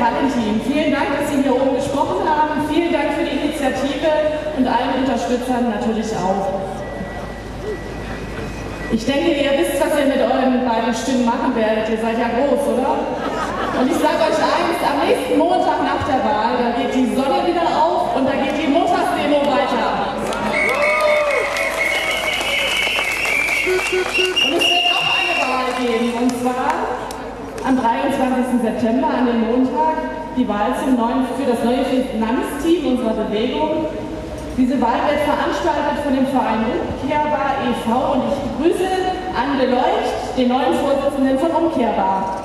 Valentin. Vielen Dank, dass Sie hier oben gesprochen haben. Vielen Dank für die Initiative und allen Unterstützern natürlich auch. Ich denke, ihr wisst, was ihr mit euren beiden Stimmen machen werdet. Ihr seid ja groß, oder? Und ich sage euch eins, am nächsten Montag nach der Wahl, da geht die Sonne wieder auf und da geht die Montagsdemo weiter. Und es wird auch eine Wahl geben, und zwar am 23. September, an dem Montag, die Wahl für das neue Finanzteam unserer Bewegung. Diese Wahl wird veranstaltet von dem Verein Umkehrbar e.V. und ich begrüße Anne Leucht, den neuen Vorsitzenden von Umkehrbar.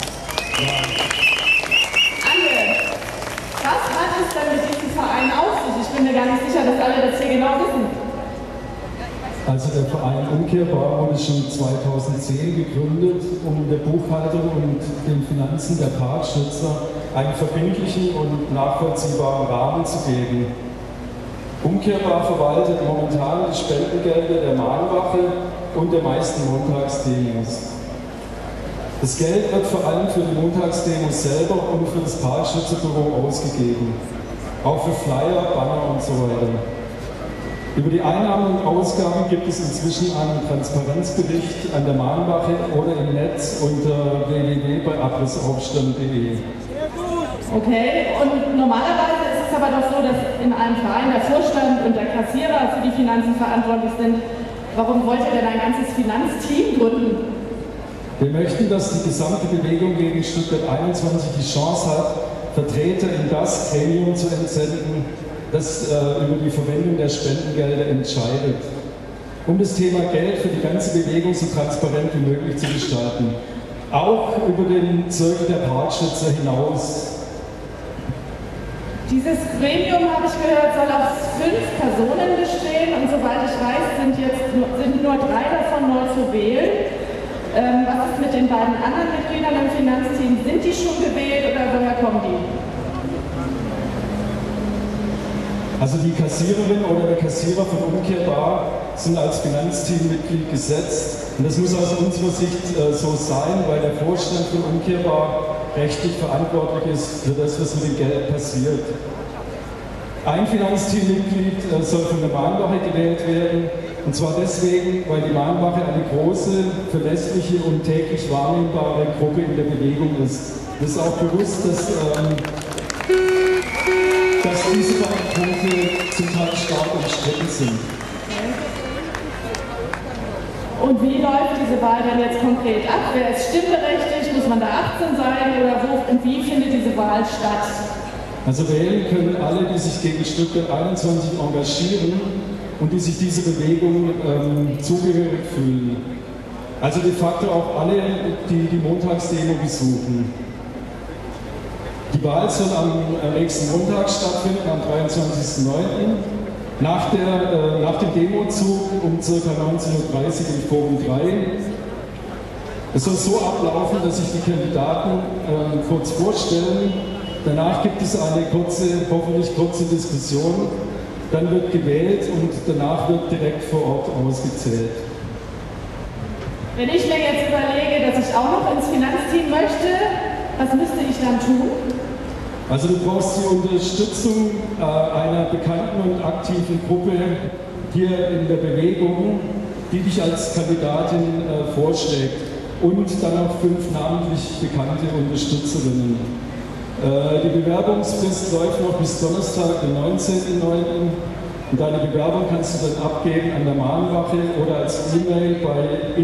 Anne, was hat es denn mit diesem Verein auf sich? Ich bin mir gar nicht sicher, dass alle das hier genau wissen. Also der Verein Umkehrbar wurde schon 2010 gegründet, um der Buchhaltung und den Finanzen der Parkschützer einen verbindlichen und nachvollziehbaren Rahmen zu geben. Umkehrbar verwaltet momentan die Spendengelder der Mahnwache und der meisten Montagsdemos. Das Geld wird vor allem für die Montagsdemos selber und für das Parkschützerbüro ausgegeben. Auch für Flyer, Banner und so weiter. Über die Einnahmen und Ausgaben gibt es inzwischen einen Transparenzbericht an der Mahnwache oder im Netz unter www.abrissaufstand.de. Okay, und normalerweise ist es aber doch so, dass in einem Verein der Vorstand und der Kassierer für die Finanzen verantwortlich sind. Warum wollt ihr denn ein ganzes Finanzteam gründen? Wir möchten, dass die gesamte Bewegung gegen Stuttgart 21 die Chance hat, Vertreter in das Gremium zu entsenden, das über die Verwendung der Spendengelder entscheidet, um das Thema Geld für die ganze Bewegung so transparent wie möglich zu gestalten. Auch über den Zirkel der Parkschützer hinaus. Dieses Gremium, habe ich gehört, soll aus 5 Personen bestehen und soweit ich weiß, sind nur 3 davon neu zu wählen. Was ist mit den beiden anderen Mitgliedern im Finanzteam? Sind die schon gewählt oder woher kommen die? Also die Kassiererin oder der Kassierer von Umkehrbar sind als Finanzteammitglied gesetzt. Und das muss aus unserer Sicht so sein, weil der Vorstand von Umkehrbar rechtlich verantwortlich ist für das, was mit dem Geld passiert. Ein Finanzteammitglied soll von der Mahnwache gewählt werden. Und zwar deswegen, weil die Mahnwache eine große, verlässliche und täglich wahrnehmbare Gruppe in der Bewegung ist. Es ist auch bewusst, dass diese beiden Punkte zum Teil stark umstritten sind. Und wie läuft diese Wahl denn jetzt konkret ab? Wer ist stimmberechtigt? Muss man da 18 sein? Oder wo und wie findet diese Wahl statt? Also wählen können alle, die sich gegen Stuttgart 21 engagieren und die sich dieser Bewegung zugehörig fühlen. Also de facto auch alle, die die Montagsdemo besuchen. Die Wahl soll am nächsten Montag stattfinden, am 23.09. Nach dem Demozug um ca. 19.30 Uhr im Forum 3. Es soll so ablaufen, dass sich die Kandidaten kurz vorstellen. Danach gibt es eine hoffentlich kurze Diskussion. Dann wird gewählt und danach wird direkt vor Ort ausgezählt. Wenn ich mir jetzt überlege, dass ich auch noch ins Finanzteam möchte, was müsste ich dann tun? Also du brauchst die Unterstützung einer bekannten und aktiven Gruppe hier in der Bewegung, die dich als Kandidatin vorschlägt und dann auch 5 namentlich bekannte Unterstützerinnen. Die Bewerbungsfrist läuft noch bis Donnerstag, den 19.09. Und deine Bewerbung kannst du dann abgeben an der Mahnwache oder als E-Mail bei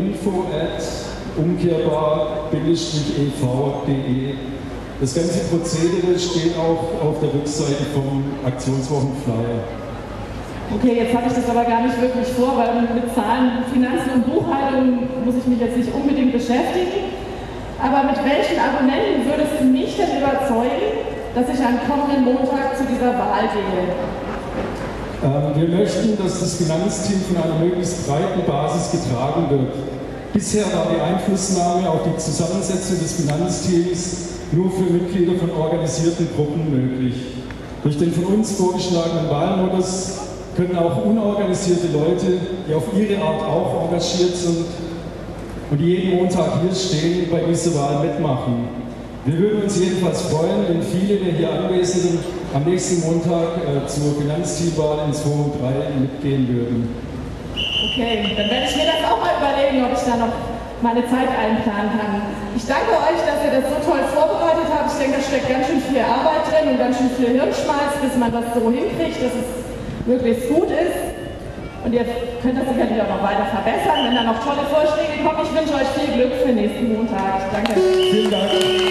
info@umkehrbar-ev.de. Das ganze Prozedere steht auch auf der Rückseite vom Aktionswochenflyer. Okay, jetzt habe ich das aber gar nicht wirklich vor, weil mit Zahlen, Finanzen und Buchhaltung muss ich mich jetzt nicht unbedingt beschäftigen. Aber mit welchen Argumenten würdest du mich denn überzeugen, dass ich am kommenden Montag zu dieser Wahl gehe? Wir möchten, dass das Finanzteam von einer möglichst breiten Basis getragen wird. Bisher war die Einflussnahme auf die Zusammensetzung des Finanzteams nur für Mitglieder von organisierten Gruppen möglich. Durch den von uns vorgeschlagenen Wahlmodus können auch unorganisierte Leute, die auf ihre Art auch engagiert sind und die jeden Montag hier stehen, bei dieser Wahl mitmachen. Wir würden uns jedenfalls freuen, wenn viele der hier Anwesenden am nächsten Montag zur Finanzteamwahl in 2 und 3 mitgehen würden. Okay, dann werde ich mir das auch mal überlegen, ob ich da noch meine Zeit einplanen kann. Ich danke euch, dass ihr das so toll vorbereitet habt. Ich denke, da steckt ganz schön viel Arbeit drin und ganz schön viel Hirnschmalz, bis man das so hinkriegt, dass es möglichst gut ist. Und ihr könnt das sicherlich auch noch weiter verbessern, wenn da noch tolle Vorschläge kommen. Ich wünsche euch viel Glück für nächsten Montag. Danke. Vielen Dank.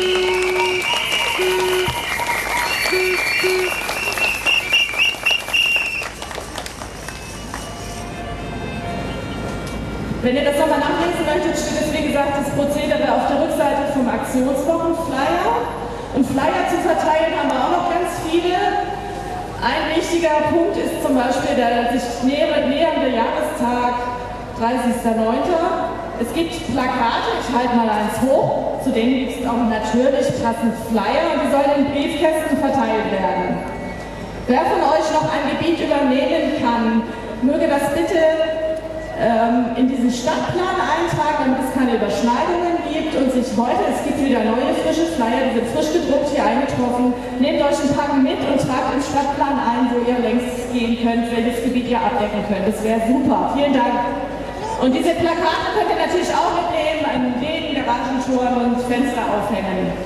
Wenn ihr das nochmal nachlesen möchtet, steht es wie gesagt das Prozedere auf der Rückseite vom Aktionswochenflyer. Und Flyer zu verteilen haben wir auch noch ganz viele. Ein wichtiger Punkt ist zum Beispiel der sich nähernde Jahrestag, 30.09. Es gibt Plakate, ich halte mal eins hoch, zu denen gibt es auch natürlich passend Flyer und die sollen in Briefkästen verteilt werden. Wer von euch noch ein Gebiet übernehmen kann, möge das bitte in diesen Stadtplan eintragen, damit es keine Überschneidungen gibt und sich heute, es gibt wieder neue frische Flyer, die sind frisch gedruckt hier eingetroffen, nehmt euch ein paar mit und tragt im Stadtplan ein, wo ihr längst gehen könnt, welches Gebiet ihr abdecken könnt. Das wäre super. Vielen Dank. Und diese Plakate könnt ihr natürlich auch mitnehmen, an Läden, Garagentoren und Fenster aufhängen.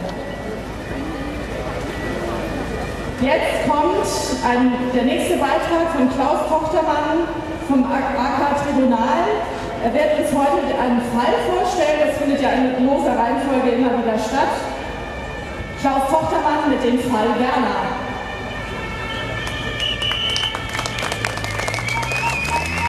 Jetzt kommt der nächste Beitrag von Klaus Tochtermann vom AK Tribunal. Er wird uns heute einen Fall vorstellen, das findet ja in loser Reihenfolge immer wieder statt. Klaus Tochtermann mit dem Fall Werner.